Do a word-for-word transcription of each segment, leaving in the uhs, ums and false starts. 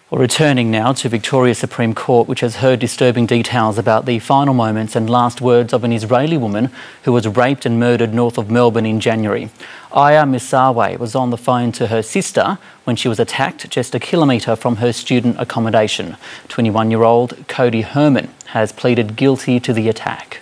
Well, returning now to Victoria's Supreme Court, which has heard disturbing details about the final moments and last words of an Israeli woman who was raped and murdered north of Melbourne in January. Aiia Maasarwe was on the phone to her sister when she was attacked just a kilometre from her student accommodation. twenty-one-year-old Cody Herman has pleaded guilty to the attack.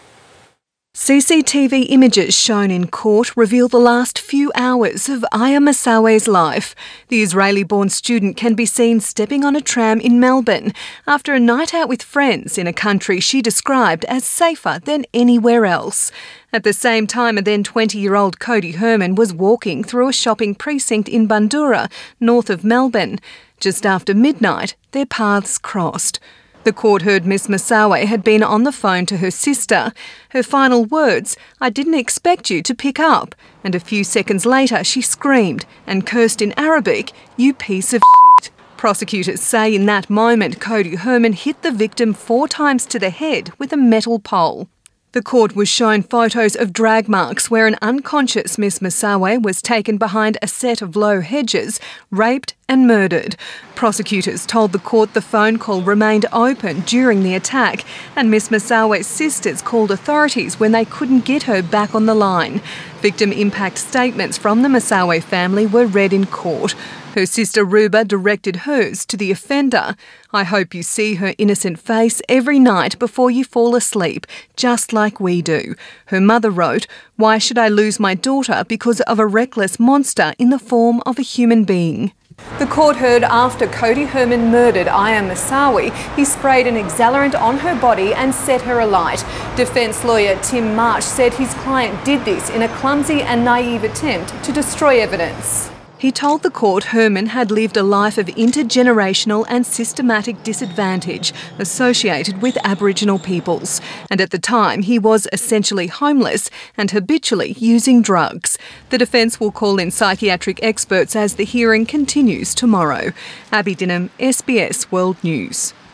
C C T V images shown in court reveal the last few hours of Aiia Maasarwe's life. The Israeli-born student can be seen stepping on a tram in Melbourne after a night out with friends in a country she described as safer than anywhere else. At the same time, a then twenty-year-old Cody Herman was walking through a shopping precinct in Bundoora, north of Melbourne. Just after midnight, their paths crossed. The court heard Miss Maasarwe had been on the phone to her sister. Her final words, "I didn't expect you to pick up." And a few seconds later she screamed and cursed in Arabic, "You piece of shit." Prosecutors say in that moment Cody Herman hit the victim four times to the head with a metal pole. The court was shown photos of drag marks where an unconscious Miss Maasarwe was taken behind a set of low hedges, raped and murdered. Prosecutors told the court the phone call remained open during the attack, and Miss Maasarwe's sisters called authorities when they couldn't get her back on the line. Victim impact statements from the Maasarwe family were read in court. Her sister Ruba directed hers to the offender. "I hope you see her innocent face every night before you fall asleep, just like we do." Her mother wrote, "Why should I lose my daughter because of a reckless monster in the form of a human being?" The court heard after Cody Herman murdered Aiia Maasarwe, he sprayed an accelerant on her body and set her alight. Defence lawyer Tim Marsh said his client did this in a clumsy and naive attempt to destroy evidence. He told the court Herman had lived a life of intergenerational and systematic disadvantage associated with Aboriginal peoples, and at the time he was essentially homeless and habitually using drugs. The defence will call in psychiatric experts as the hearing continues tomorrow. Abby Dinham, S B S World News.